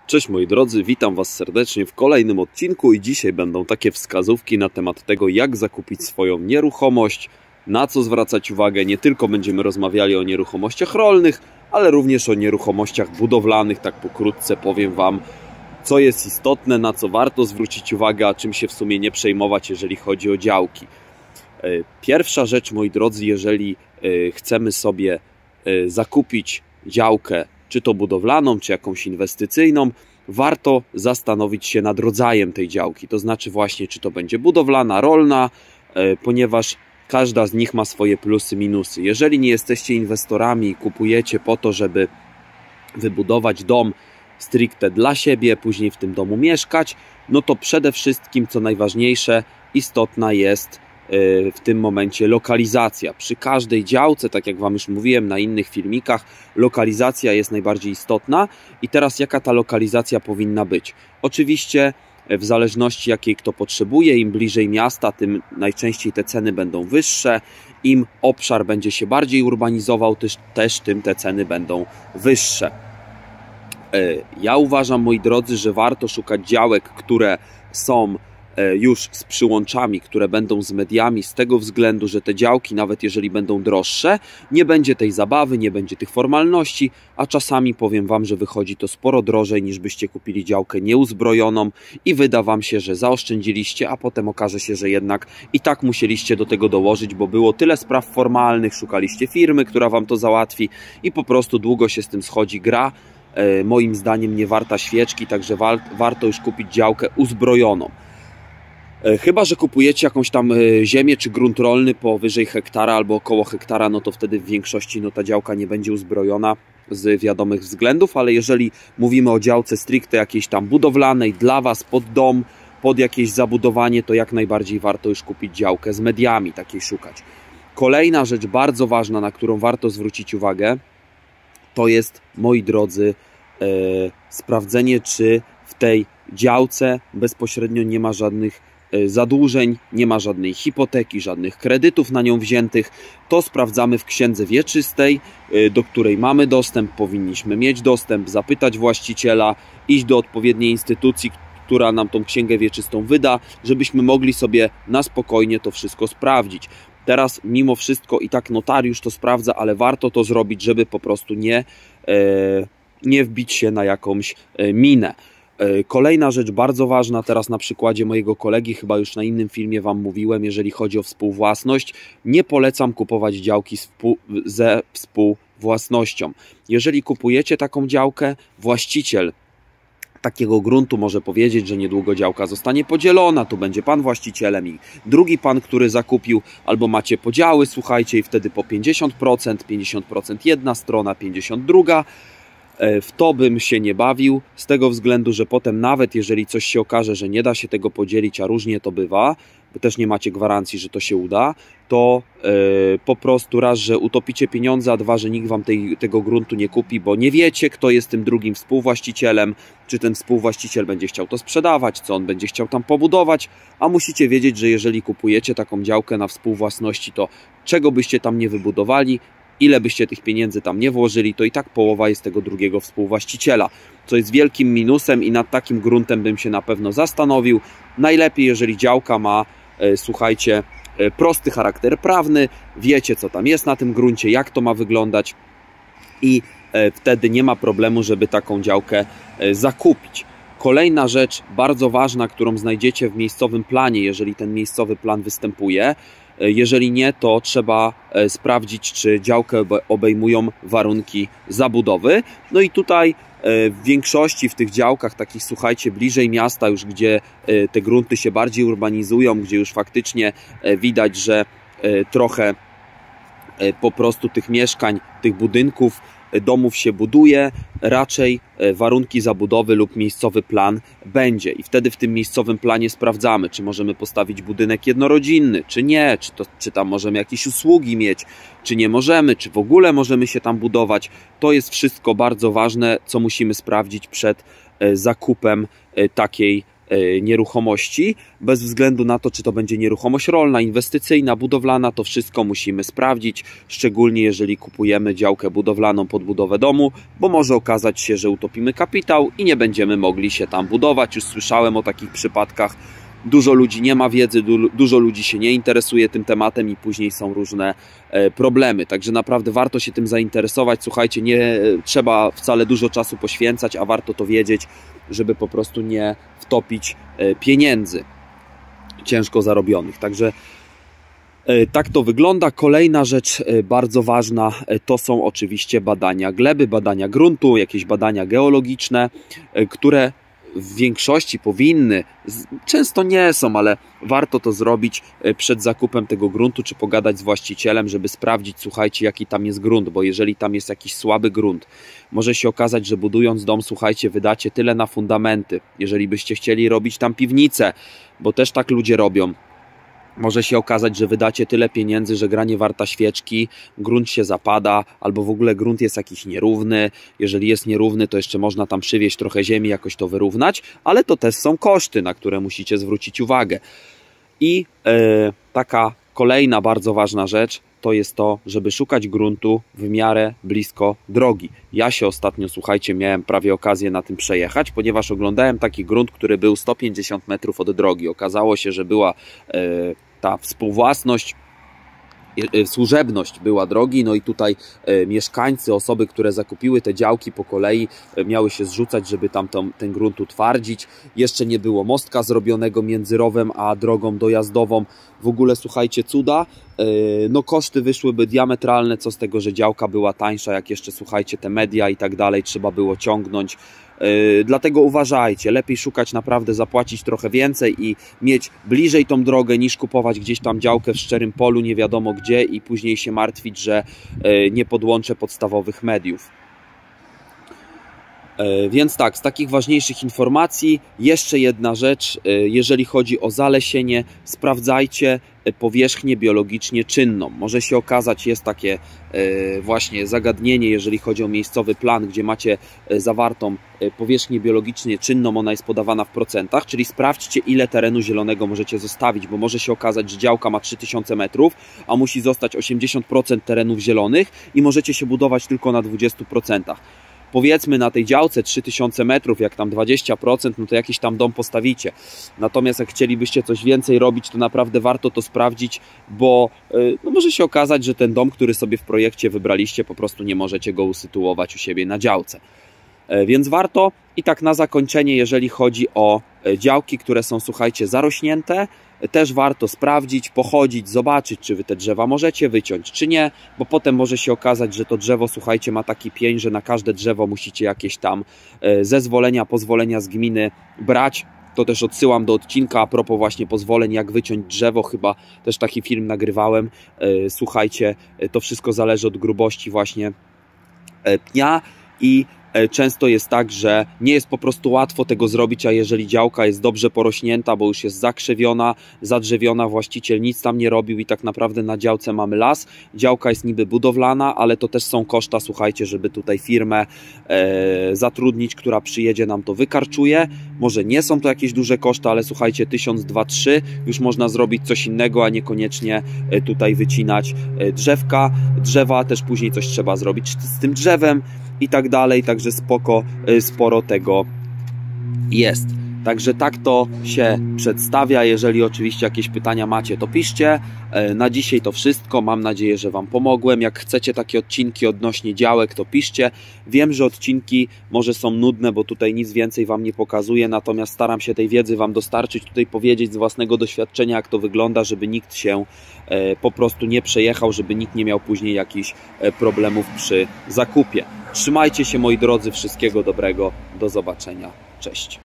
Cześć moi drodzy, witam Was serdecznie w kolejnym odcinku i dzisiaj będą takie wskazówki na temat tego, jak zakupić swoją nieruchomość, na co zwracać uwagę. Nie tylko będziemy rozmawiali o nieruchomościach rolnych, ale również o nieruchomościach budowlanych. Tak pokrótce powiem Wam, co jest istotne, na co warto zwrócić uwagę, a czym się w sumie nie przejmować, jeżeli chodzi o działki. Pierwsza rzecz, moi drodzy, jeżeli chcemy sobie zakupić działkę, czy to budowlaną, czy jakąś inwestycyjną, warto zastanowić się nad rodzajem tej działki. To znaczy właśnie, czy to będzie budowlana, rolna, ponieważ każda z nich ma swoje plusy, minusy. Jeżeli nie jesteście inwestorami i kupujecie po to, żeby wybudować dom stricte dla siebie, później w tym domu mieszkać, no to przede wszystkim, co najważniejsze, istotna jest w tym momencie lokalizacja. Przy każdej działce, tak jak Wam już mówiłem na innych filmikach, lokalizacja jest najbardziej istotna. I teraz jaka ta lokalizacja powinna być? Oczywiście w zależności jakiej kto potrzebuje, im bliżej miasta, tym najczęściej te ceny będą wyższe. Im obszar będzie się bardziej urbanizował, też tym te ceny będą wyższe. Ja uważam, moi drodzy, że warto szukać działek, które są już z przyłączami, które będą z mediami, z tego względu, że te działki, nawet jeżeli będą droższe, nie będzie tej zabawy, nie będzie tych formalności, a czasami powiem Wam, że wychodzi to sporo drożej, niż byście kupili działkę nieuzbrojoną i wyda Wam się, że zaoszczędziliście, a potem okaże się, że jednak i tak musieliście do tego dołożyć, bo było tyle spraw formalnych, szukaliście firmy, która Wam to załatwi i po prostu długo się z tym schodzi gra. Moim zdaniem nie warta świeczki, także warto już kupić działkę uzbrojoną. Chyba że kupujecie jakąś tam ziemię czy grunt rolny powyżej hektara albo około hektara, no to wtedy w większości ta działka nie będzie uzbrojona z wiadomych względów, ale jeżeli mówimy o działce stricte jakiejś tam budowlanej dla Was, pod dom, pod jakieś zabudowanie, to jak najbardziej warto już kupić działkę z mediami, takiej szukać. Kolejna rzecz bardzo ważna, na którą warto zwrócić uwagę, to jest, moi drodzy, sprawdzenie, czy w tej działce bezpośrednio nie ma żadnych zadłużeń, nie ma żadnej hipoteki, żadnych kredytów na nią wziętych. To sprawdzamy w księdze wieczystej, do której mamy dostęp, powinniśmy mieć dostęp, zapytać właściciela, iść do odpowiedniej instytucji, która nam tą księgę wieczystą wyda, żebyśmy mogli sobie na spokojnie to wszystko sprawdzić. Teraz mimo wszystko i tak notariusz to sprawdza, ale warto to zrobić, żeby po prostu nie wbić się na jakąś minę. Kolejna rzecz bardzo ważna, teraz na przykładzie mojego kolegi, chyba już na innym filmie Wam mówiłem, jeżeli chodzi o współwłasność, nie polecam kupować działki ze współwłasnością. Jeżeli kupujecie taką działkę, właściciel takiego gruntu może powiedzieć, że niedługo działka zostanie podzielona, tu będzie pan właścicielem i drugi pan, który zakupił, albo macie podziały, słuchajcie, i wtedy po 50%, 50% jedna strona, 50% druga. W to bym się nie bawił, z tego względu, że potem nawet jeżeli coś się okaże, że nie da się tego podzielić, a różnie to bywa, bo też nie macie gwarancji, że to się uda, to po prostu raz, że utopicie pieniądze, a dwa, że nikt Wam tego gruntu nie kupi, bo nie wiecie, kto jest tym drugim współwłaścicielem, czy ten współwłaściciel będzie chciał to sprzedawać, co on będzie chciał tam pobudować, a musicie wiedzieć, że jeżeli kupujecie taką działkę na współwłasności, to czego byście tam nie wybudowali, ile byście tych pieniędzy tam nie włożyli, to i tak połowa jest tego drugiego współwłaściciela, co jest wielkim minusem i nad takim gruntem bym się na pewno zastanowił. Najlepiej, jeżeli działka ma, słuchajcie, prosty charakter prawny, wiecie, co tam jest na tym gruncie, jak to ma wyglądać i wtedy nie ma problemu, żeby taką działkę zakupić. Kolejna rzecz bardzo ważna, którą znajdziecie w miejscowym planie, jeżeli ten miejscowy plan występuje. Jeżeli nie, to trzeba sprawdzić, czy działkę obejmują warunki zabudowy. No i tutaj w większości w tych działkach takich, słuchajcie, bliżej miasta już, gdzie te grunty się bardziej urbanizują, gdzie już faktycznie widać, że trochę po prostu tych mieszkań, tych budynków, domów się buduje, raczej warunki zabudowy lub miejscowy plan będzie. I wtedy w tym miejscowym planie sprawdzamy, czy możemy postawić budynek jednorodzinny, czy nie, czy tam możemy jakieś usługi mieć, czy nie możemy, czy w ogóle możemy się tam budować. To jest wszystko bardzo ważne, co musimy sprawdzić przed zakupem takiej nieruchomości, bez względu na to, czy to będzie nieruchomość rolna, inwestycyjna, budowlana, to wszystko musimy sprawdzić, szczególnie jeżeli kupujemy działkę budowlaną pod budowę domu, bo może okazać się, że utopimy kapitał i nie będziemy mogli się tam budować. Już słyszałem o takich przypadkach. Dużo ludzi nie ma wiedzy, dużo ludzi się nie interesuje tym tematem i później są różne problemy. Także naprawdę warto się tym zainteresować. Słuchajcie, nie trzeba wcale dużo czasu poświęcać, a warto to wiedzieć, żeby po prostu nie wtopić pieniędzy ciężko zarobionych. Także tak to wygląda. Kolejna rzecz bardzo ważna to są oczywiście badania gleby, badania gruntu, jakieś badania geologiczne, które w większości powinny, często nie są, ale warto to zrobić przed zakupem tego gruntu, czy pogadać z właścicielem, żeby sprawdzić, słuchajcie, jaki tam jest grunt, bo jeżeli tam jest jakiś słaby grunt, może się okazać, że budując dom, słuchajcie, wydacie tyle na fundamenty. Jeżeli byście chcieli robić tam piwnicę, bo też tak ludzie robią, może się okazać, że wydacie tyle pieniędzy, że gra nie warta świeczki, grunt się zapada, albo w ogóle grunt jest jakiś nierówny. Jeżeli jest nierówny, to jeszcze można tam przywieźć trochę ziemi, jakoś to wyrównać, ale to też są koszty, na które musicie zwrócić uwagę. I taka kolejna bardzo ważna rzecz to jest to, żeby szukać gruntu w miarę blisko drogi. Ja się ostatnio, słuchajcie, miałem prawie okazję na tym przejechać, ponieważ oglądałem taki grunt, który był 150 metrów od drogi. Okazało się, że była ta współwłasność, służebność była drogi, no i tutaj mieszkańcy, osoby, które zakupiły te działki po kolei, miały się zrzucać, żeby tam ten grunt utwardzić. Jeszcze nie było mostka zrobionego między rowem a drogą dojazdową. W ogóle, słuchajcie, cuda. No koszty wyszłyby diametralne, co z tego, że działka była tańsza, jak jeszcze, słuchajcie, te media i tak dalej trzeba było ciągnąć. Dlatego uważajcie, lepiej szukać naprawdę, zapłacić trochę więcej i mieć bliżej tą drogę, niż kupować gdzieś tam działkę w szczerym polu, nie wiadomo gdzie, i później się martwić, że nie podłączę podstawowych mediów. Więc tak, z takich ważniejszych informacji jeszcze jedna rzecz, jeżeli chodzi o zalesienie, sprawdzajcie powierzchnię biologicznie czynną. Może się okazać, jest takie właśnie zagadnienie, jeżeli chodzi o miejscowy plan, gdzie macie zawartą powierzchnię biologicznie czynną, ona jest podawana w procentach, czyli sprawdźcie, ile terenu zielonego możecie zostawić, bo może się okazać, że działka ma 3000 metrów, a musi zostać 80% terenów zielonych i możecie się budować tylko na 20%. Powiedzmy, na tej działce 3000 metrów, jak tam 20%, no to jakiś tam dom postawicie. Natomiast jak chcielibyście coś więcej robić, to naprawdę warto to sprawdzić, bo no może się okazać, że ten dom, który sobie w projekcie wybraliście, po prostu nie możecie go usytuować u siebie na działce. Więc warto. I tak na zakończenie, jeżeli chodzi o działki, które są, słuchajcie, zarośnięte, też warto sprawdzić, pochodzić, zobaczyć, czy wy te drzewa możecie wyciąć, czy nie, bo potem może się okazać, że to drzewo, słuchajcie, ma taki pień, że na każde drzewo musicie jakieś tam zezwolenia, pozwolenia z gminy brać. To też odsyłam do odcinka a propos właśnie pozwoleń, jak wyciąć drzewo, chyba też taki film nagrywałem. Słuchajcie, to wszystko zależy od grubości właśnie pnia i często jest tak, że nie jest po prostu łatwo tego zrobić, a jeżeli działka jest dobrze porośnięta, bo już jest zakrzewiona, zadrzewiona, właściciel nic tam nie robił i tak naprawdę na działce mamy las. Działka jest niby budowlana, ale to też są koszta, słuchajcie, żeby tutaj firmę zatrudnić, która przyjedzie, nam to wykarczuje. Może nie są to jakieś duże koszta, ale słuchajcie, 1000, 2, 3 już można zrobić coś innego, a niekoniecznie tutaj wycinać drzewa, też później coś trzeba zrobić z tym drzewem i tak dalej, także sporo tego jest. Także tak to się przedstawia. Jeżeli oczywiście jakieś pytania macie, to piszcie. Na dzisiaj to wszystko. Mam nadzieję, że wam pomogłem. Jak chcecie takie odcinki odnośnie działek, to piszcie. Wiem, że odcinki może są nudne, bo tutaj nic więcej wam nie pokazuję, natomiast staram się tej wiedzy wam dostarczyć, tutaj powiedzieć z własnego doświadczenia, jak to wygląda, żeby nikt się po prostu nie przejechał, żeby nikt nie miał później jakichś problemów przy zakupie. Trzymajcie się, moi drodzy, wszystkiego dobrego, do zobaczenia, cześć.